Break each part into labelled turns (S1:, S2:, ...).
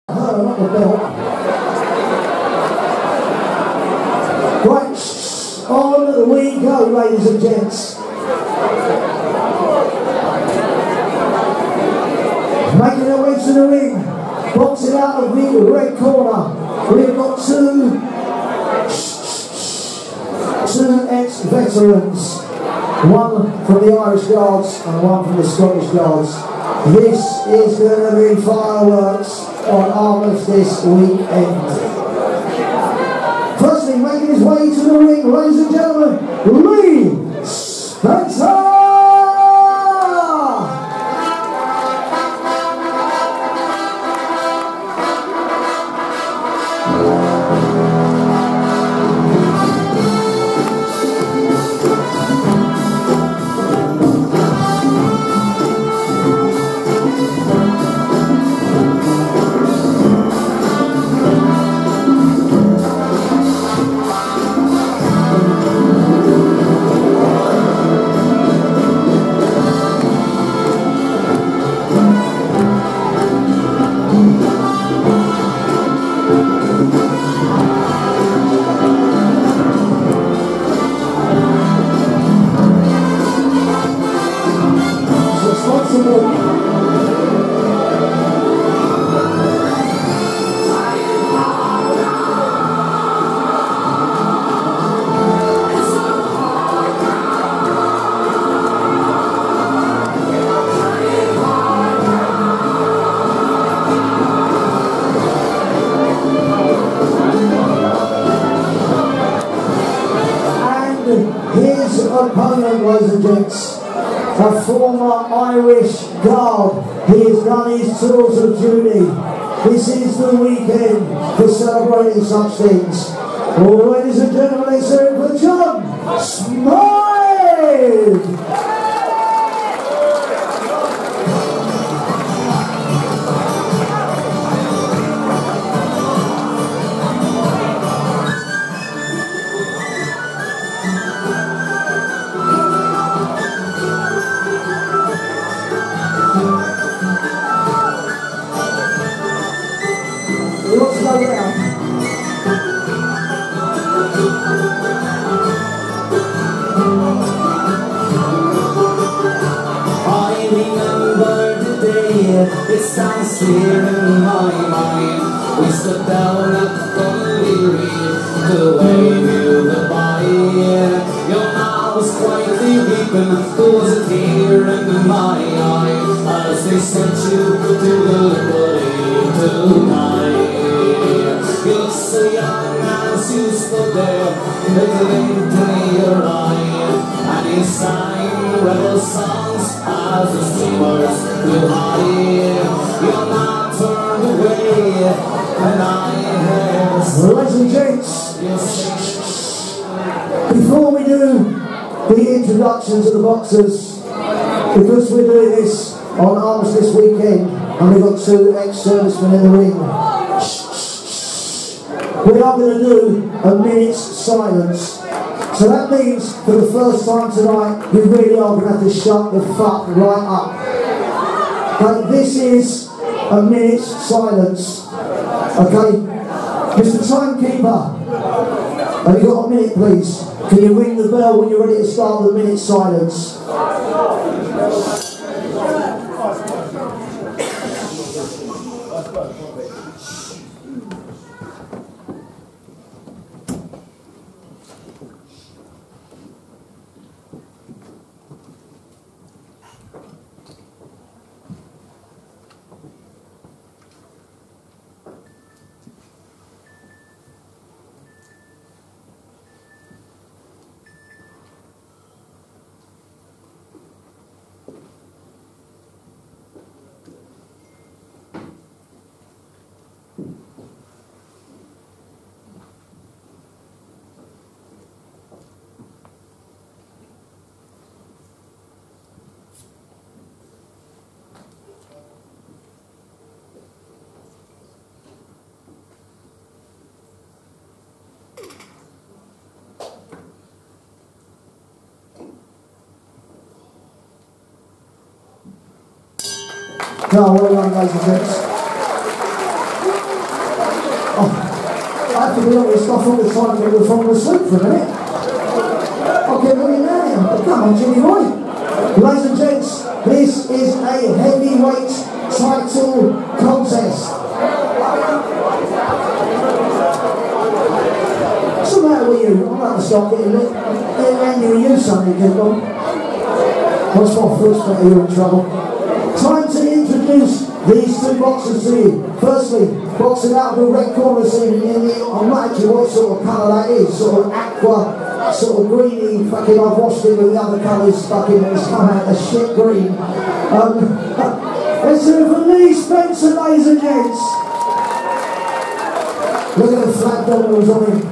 S1: Not the belt. Right, on we go, ladies and gents. Making their way to the ring, boxing out of the red corner. We've got two ex-veterans. One from the Irish Guards and one from the Scottish Guards. This is going to be fireworks on Armistice weekend. Firstly, making his way to the ring, ladies and gentlemen, Lee Spencer! His opponent, ladies and gents, a former Irish Guard. He has done his tours of duty. This is the weekend for celebrating such things. Well, ladies and gentlemen, let's hear it for John Smythe! Let's go around.
S2: I remember the day, it stands here in my mind. We stood down at Dunleary, the way we were by. Your mouth was quietly weeping, there was a tear in my eye, as they sent you to Gallipoli tonight. You look so young as you stood there, with a glint in your eye, and you sang rebel songs as the steamers flew high. You're not turned away, and I heard.
S1: Ladies and gents, before we do the introduction to the boxers, because we're doing this on Armistice weekend, and we've got two ex-servicemen in the ring, we are going to do a minute's silence. So that means for the first time tonight, you really are going to have to shut the fuck right up. But this is a minute's silence. Okay? Mr. Timekeeper, have you got a minute, please? Can you ring the bell when you're ready to start the minute's silence? No, well done, ladies and gents. have to be honest, I thought the time we were falling asleep for a minute. I'll get ready now. But come on, Jimmy boy. Ladies and gents, this is a heavyweight title contest. What's the matter with you? I'm going to start getting lit. Andy, with you something, get on. What's my foot's better, you're in trouble. Time to introduce these two boxers to you. Firstly, boxing out of the red corner scene I'm not actually what sort of colour that is, sort of aqua, sort of greeny, fucking I've washed it with the other colours, fucking it's come out a shit green. Let's do it for Lee Spencer, ladies and gents. Look at the flat dominoes on him.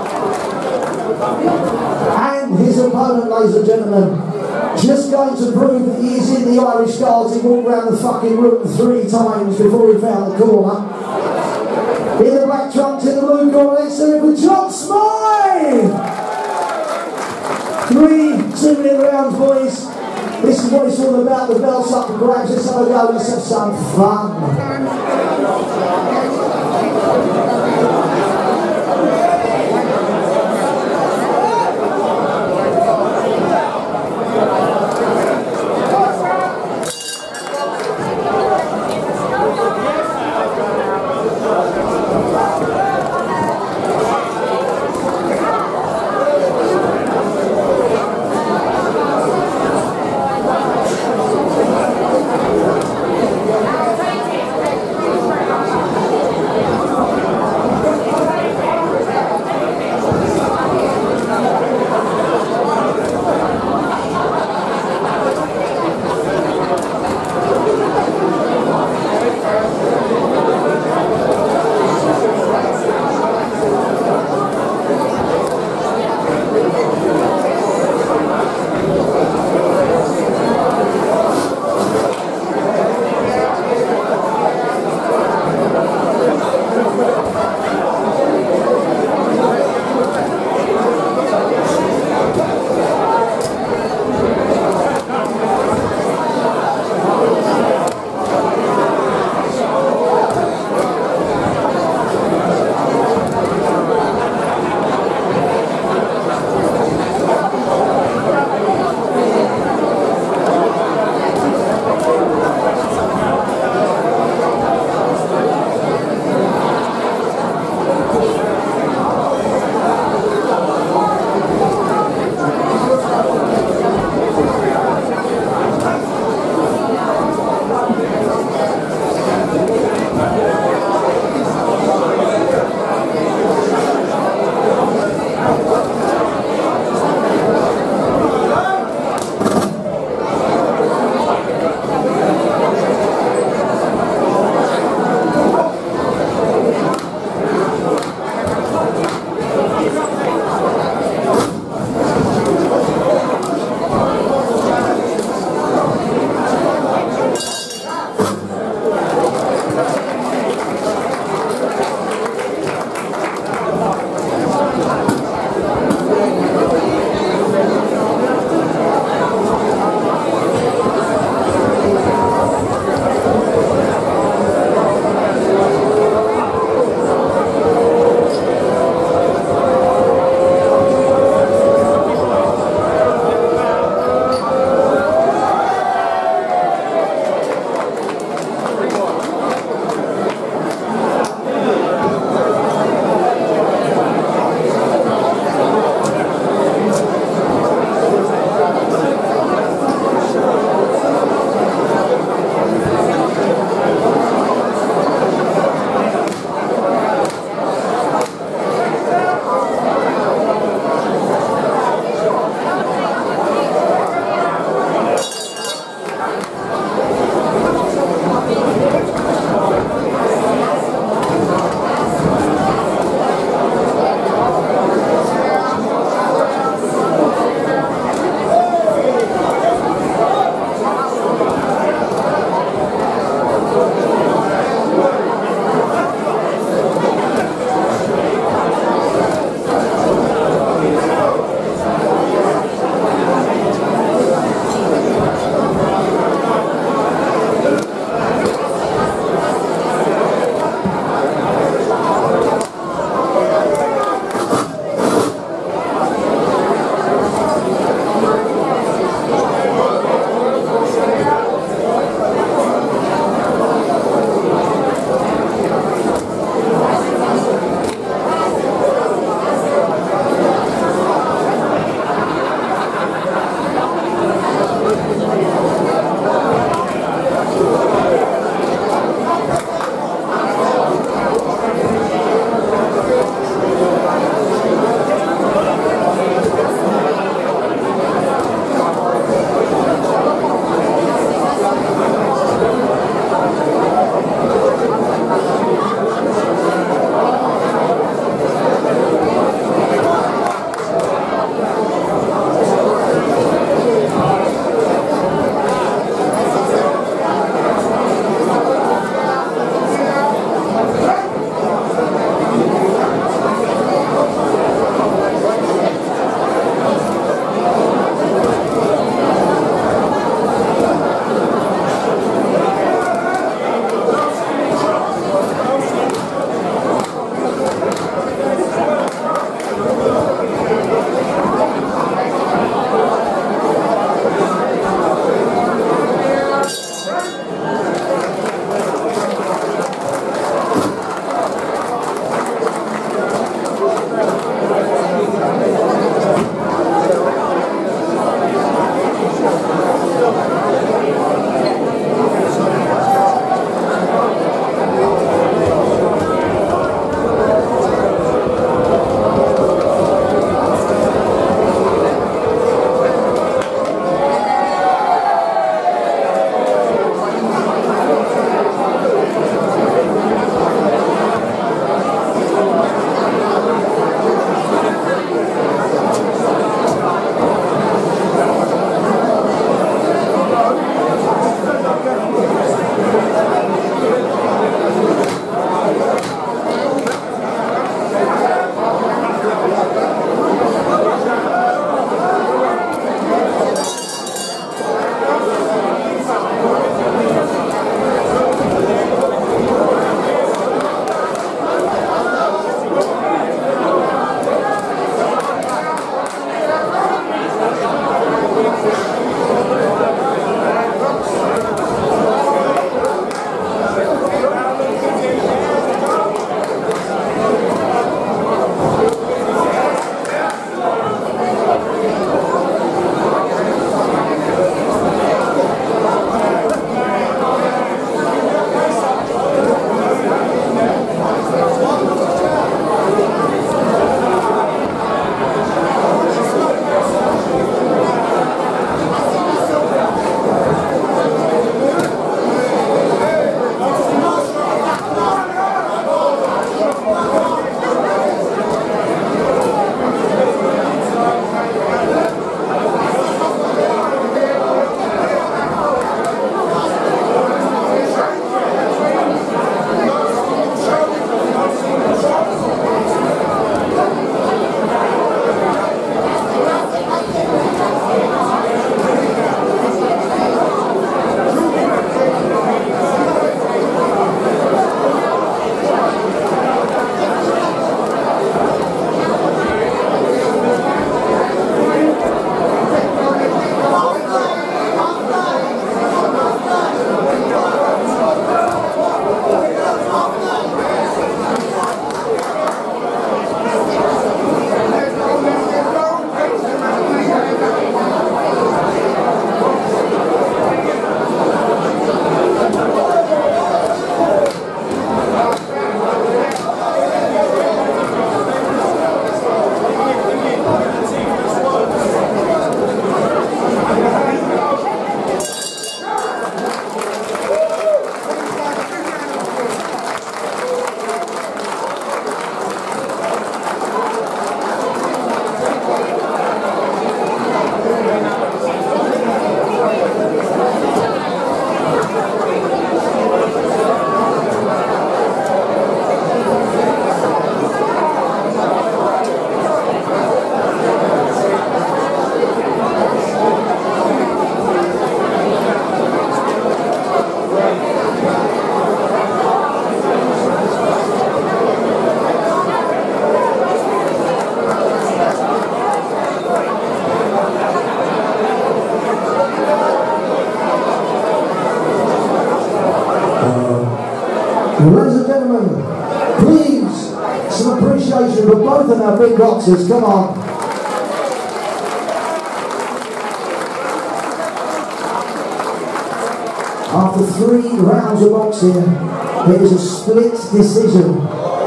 S1: And his opponent, ladies and gentlemen, just going to prove that he is in the Irish Guards. He walked around the fucking room 3 times before he found the corner. In the black trunks, in the blue corner, let's do it for John Smythe! 3 2-minute rounds, boys. This is what it's all about, the belts up for grabs. Let's have a go, let's have some fun. Ladies and gentlemen, please, some appreciation for both of our big boxers. Come on. After 3 rounds of boxing, it is a split decision.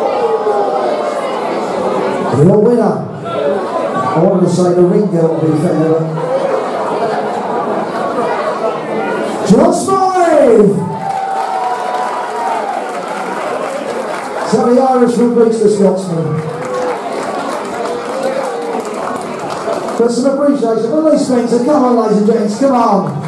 S1: Your winner, I wanted to say the ring girl, to be fair, John Smythe! So the Irishman beats the Scotsman. But some appreciation for Lee Spencer. Come on, ladies and gents, come on.